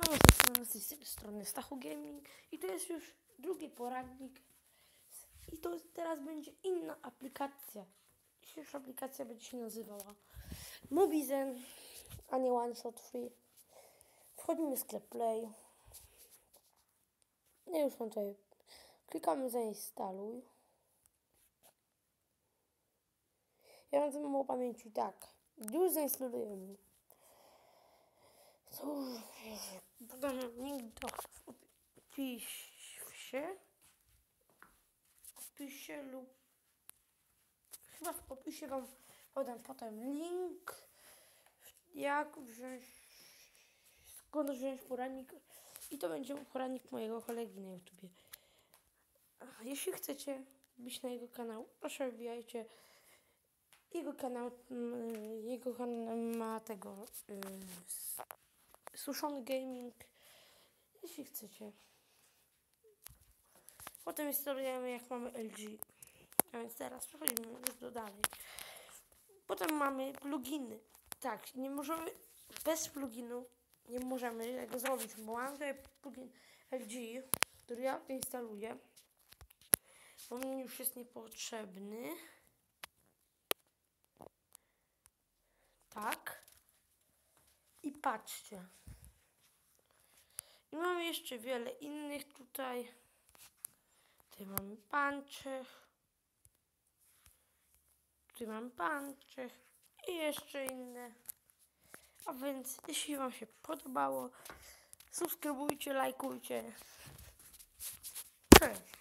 z tej strony Stachu Gaming i to jest już drugi poradnik i to teraz będzie inna aplikacja. Dzisiejsza aplikacja będzie się nazywała Mobizen, a nie OneShot Free. Wchodzimy w sklep Play. No już mam tutaj. Klikamy zainstaluj. Ja mam mało pamięci, tak. Już zainstalujemy. Podam link do opisie lub chyba w opisie wam podam potem link, skąd wziąć poradnik i to będzie poradnik mojego kolegi na YouTubie. Jeśli chcecie być na jego kanał, proszę wbijajcie. Jego kanał ma tego Suszony Gaming, jeśli chcecie. Potem instalujemy, jak mamy LG. A więc teraz przechodzimy już do dalej. Potem mamy pluginy. Tak, nie możemy bez pluginu nie możemy tego zrobić, bo mam tutaj plugin LG, który ja instaluję, bo mi już jest niepotrzebny. Tak. I patrzcie. I mamy jeszcze wiele innych tutaj. Tutaj mamy panczych. Tutaj mamy panczych. I jeszcze inne. A więc jeśli wam się podobało, subskrybujcie, lajkujcie. Cześć.